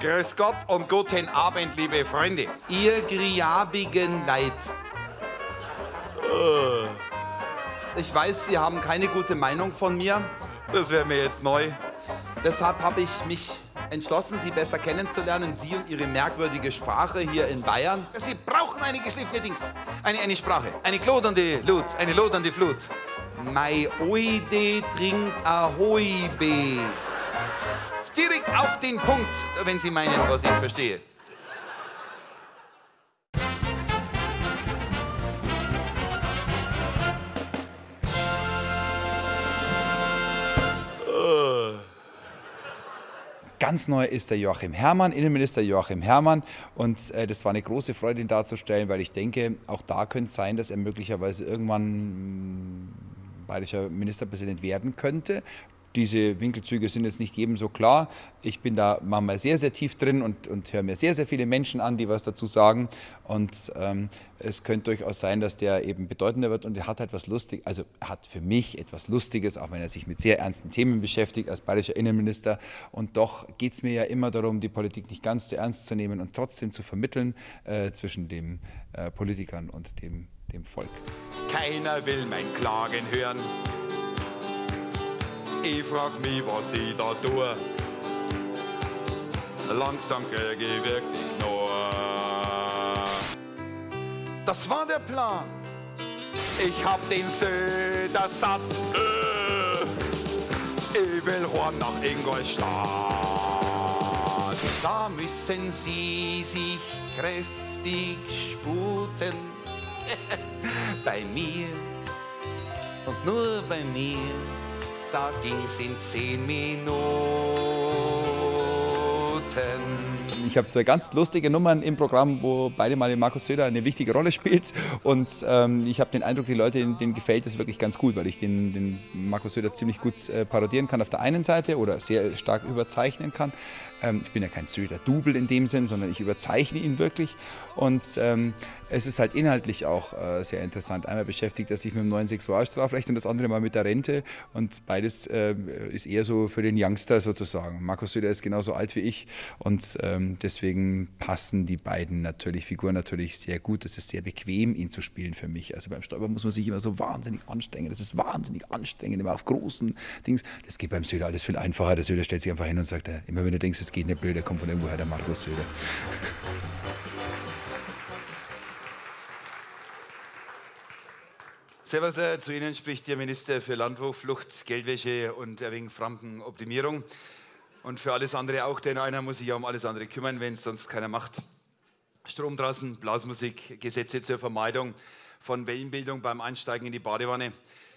Grüß Gott und guten Abend, liebe Freunde. Ihr griabigen Leid. Ich weiß, Sie haben keine gute Meinung von mir. Das wäre mir jetzt neu. Deshalb habe ich mich entschlossen, Sie besser kennenzulernen, Sie und Ihre merkwürdige Sprache hier in Bayern. Sie brauchen eine geschliffene Dings, eine Sprache, eine klodernde Lut, eine lodernde Flut. Mai oide trinkt ahoibe. Direkt auf den Punkt, wenn Sie meinen, was ich verstehe. Ganz neu ist der Joachim Herrmann, Innenminister Joachim Herrmann. Und das war eine große Freude, ihn darzustellen, weil ich denke, auch da könnte es sein, dass er möglicherweise irgendwann bayerischer Ministerpräsident werden könnte. Diese Winkelzüge sind jetzt nicht jedem so klar. Ich bin da manchmal sehr, sehr tief drin und höre mir sehr, sehr viele Menschen an, die was dazu sagen. Und es könnte durchaus sein, dass der eben bedeutender wird. Und er hat halt was Lustiges, also er hat für mich etwas Lustiges, auch wenn er sich mit sehr ernsten Themen beschäftigt als bayerischer Innenminister. Und doch geht es mir ja immer darum, die Politik nicht ganz zu ernst zu nehmen und trotzdem zu vermitteln zwischen den Politikern und dem Volk. Keiner will mein Klagen hören. Ich frag mich, was ich da tue. Langsam krieg ich wirklich nur. Das war der Plan. Ich hab den Söder satt. Ich will heim nach Ingolstadt. Da müssen Sie sich kräftig sputen. Bei mir und nur bei mir. Da ging's in 10 Minuten. Ich habe zwei ganz lustige Nummern im Programm, wo beide Male Markus Söder eine wichtige Rolle spielt. Und ich habe den Eindruck, die Leute, denen gefällt es wirklich ganz gut, weil ich den Markus Söder ziemlich gut parodieren kann auf der einen Seite oder sehr stark überzeichnen kann. Ich bin ja kein Söder-Double in dem Sinn, sondern ich überzeichne ihn wirklich. Und es ist halt inhaltlich auch sehr interessant. Einmal beschäftigt er sich mit dem neuen Sexualstrafrecht und das andere mal mit der Rente. Und beides ist eher so für den Youngster sozusagen. Markus Söder ist genauso alt wie ich und deswegen passen die beiden Figuren natürlich sehr gut. Es ist sehr bequem, ihn zu spielen für mich. Also beim Stoiber muss man sich immer so wahnsinnig anstrengen. Das ist wahnsinnig anstrengend, immer auf großen Dings. Das geht beim Söder alles viel einfacher. Der Söder stellt sich einfach hin und sagt, immer wenn du denkst, es geht nicht blöd, der kommt von irgendwoher, der Markus Söder. Servus, zu Ihnen spricht Ihr Minister für Landwirtschaft, Flucht, Geldwäsche und ein wenig Frankenoptimierung. Und für alles andere auch, denn einer muss sich ja um alles andere kümmern, wenn es sonst keiner macht. Strom draußen, Blasmusik, Gesetze zur Vermeidung von Wellenbildung beim Einsteigen in die Badewanne.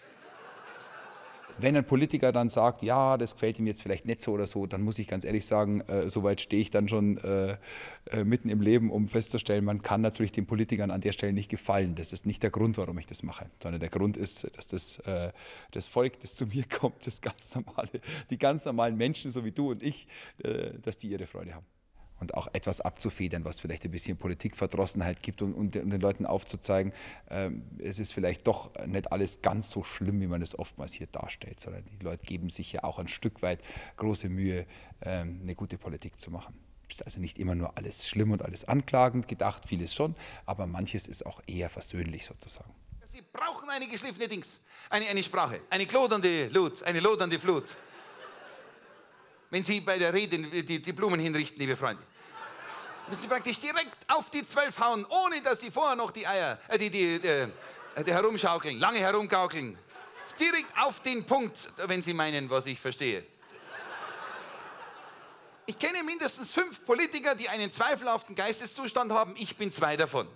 Wenn ein Politiker dann sagt, ja, das gefällt ihm jetzt vielleicht nicht so oder so, dann muss ich ganz ehrlich sagen, so weit stehe ich dann schon mitten im Leben, um festzustellen, man kann natürlich den Politikern an der Stelle nicht gefallen. Das ist nicht der Grund, warum ich das mache, sondern der Grund ist, dass das Volk, das zu mir kommt, die ganz normalen Menschen, so wie du und ich, dass die ihre Freude haben. Und auch etwas abzufedern, was vielleicht ein bisschen Politikverdrossenheit gibt und den Leuten aufzuzeigen, es ist vielleicht doch nicht alles ganz so schlimm, wie man es oftmals hier darstellt, sondern die Leute geben sich ja auch ein Stück weit große Mühe, eine gute Politik zu machen. Es ist also nicht immer nur alles schlimm und alles anklagend gedacht, vieles schon, aber manches ist auch eher versöhnlich sozusagen. Sie brauchen eine geschliffene Dings, eine Sprache, eine klodernde Lut, eine lodernde Flut. Wenn Sie bei der Rede die Blumen hinrichten, liebe Freunde, müssen Sie praktisch direkt auf die 12 hauen, ohne dass Sie vorher noch die Eier, die herumschaukeln, lange herumgaukeln. Direkt auf den Punkt, wenn Sie meinen, was ich verstehe. Ich kenne mindestens 5 Politiker, die einen zweifelhaften Geisteszustand haben. Ich bin 2 davon.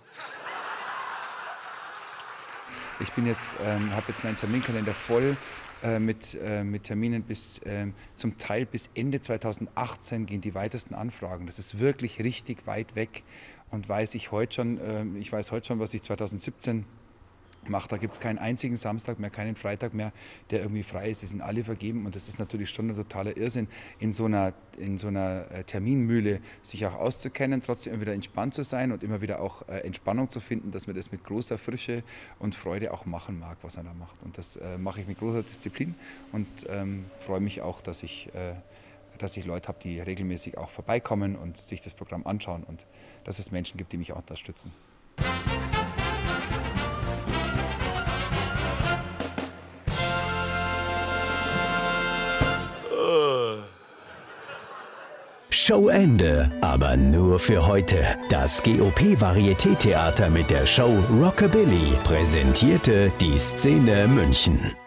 Ich bin jetzt, habe jetzt meinen Terminkalender voll mit Terminen zum Teil bis Ende 2018 gehen die weitesten Anfragen. Das ist wirklich richtig weit weg und weiß ich weiß heute schon, was ich 2017 mache. Da gibt es keinen einzigen Samstag mehr, keinen Freitag mehr, der irgendwie frei ist. Sie sind alle vergeben und das ist natürlich schon ein totaler Irrsinn, in so einer Terminmühle sich auch auszukennen, trotzdem immer wieder entspannt zu sein und immer wieder auch Entspannung zu finden, dass man das mit großer Frische und Freude auch machen mag, was man da macht. Und das mache ich mit großer Disziplin und freue mich auch, dass ich dass ich Leute habe, die regelmäßig auch vorbeikommen und sich das Programm anschauen und dass es Menschen gibt, die mich auch unterstützen. Showende, aber nur für heute. Das GOP-Varieté-Theater mit der Show Rockabilly präsentierte die Szene München.